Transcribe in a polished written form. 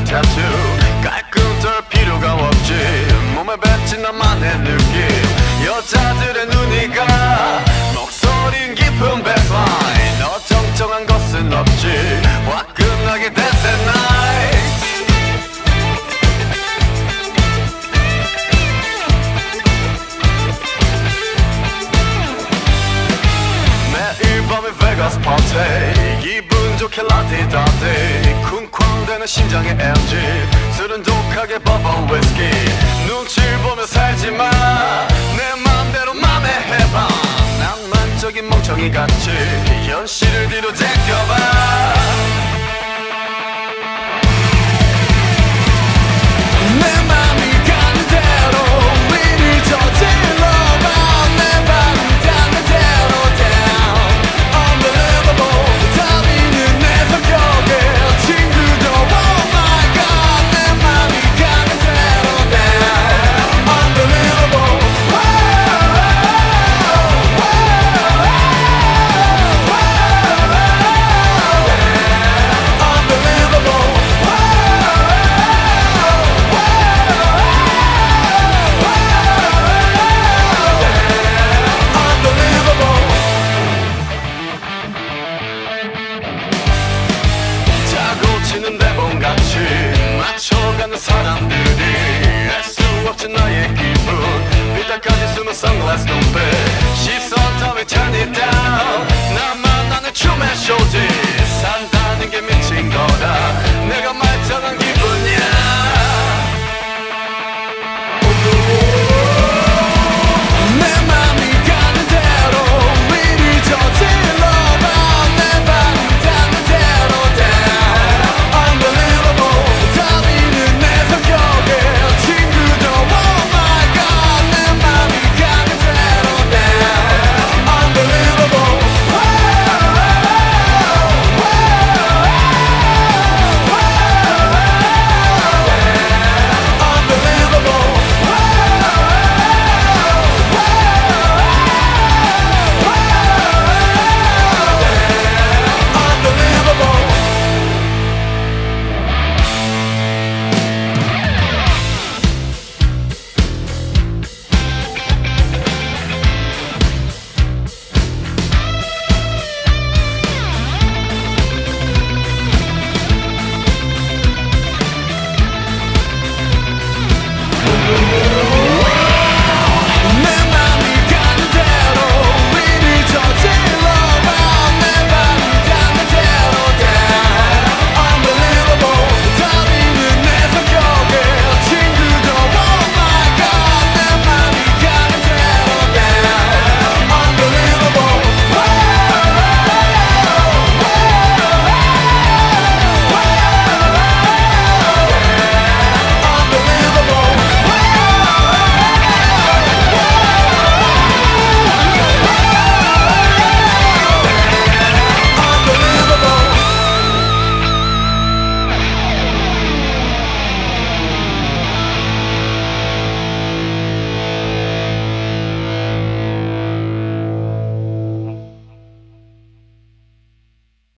타투 깔끔 덜 필요가 없지 몸에 뱉힌 나만의 느낌 여자들의 눈이 가 목소리는 깊은 백라인 너 정정한 것은 없지 화끈하게 dance at night 매일 밤에 베가스 파티 기분 좋게 라디다디 쿵쾅대는 심장의 엔진 술은 독하게 버번 위스키 눈치를 보며 살지마 내 맘대로 맘에 해봐 낭만적인 멍청이 같이 현실을 뒤로 제껴봐 치는 대본같이 맞춰가는 사람들이 알 수 없지 나의 기분 빗다까지 숨은 선글라스 눈빛 시선 따위 turn it down 나만 아는 춤의 쇼지 산다는 게 미친 거다